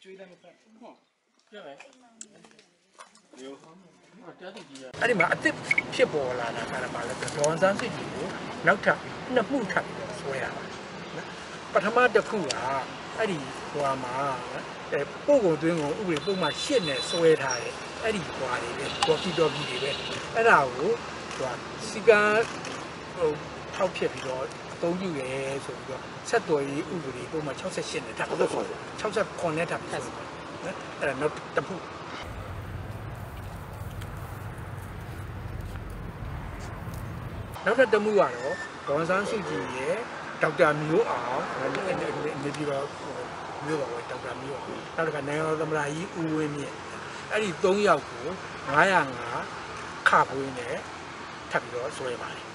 အဲ့ဒီမှာအစ်စ်ဖြစ်ပေါ်လာတာကလည်းပါလဲဒေါ်စန်းစစ်ကြီးကိုနောက်ထပ်နှစ်မှုထပ်ပြီးဆွဲရပါနော်ပထမတစ်ခုကအဲ့ဒီဟိုမှာပို့ကုန်သွင်းကုန်ဥပဒေပုံမှန်ရှစ်နဲ့ဆွဲထားတယ်အဲ့ဒီဟွာတွေပဲဒေါ်ကီတော်ကြီးတွေပဲအဲ့ဒါကိုဟိုစီကံဟိုထောက်ဖြစ်ပြီးတော့အသုံးပြုရဲဆိုပြီးတော့ဆက်တော်ရေးဥပဒေပုံမှန်68နဲ့ထပ်69နဲ့ထပ်ပြီးနော်အဲ့ဒါနောက်တစ်ခုနောက်ထပ်တစ်မှုကတော့ဒေါ်စန်းစုကြည်ရဲ့ဒေါက်တာမျိုးအောင်နေပြီးတော့မျိုးတော်ဒေါက်တာမျိုးအောင်နောက်တစ်ခါနိုင်ငံတော်သမ္မတကြီးဦးဝင်းမြင့်အဲ့ဒီ3ယောက်ကို905ခပွေးနဲ့ထပ်ပြီးတော့ဆွဲပါတယ်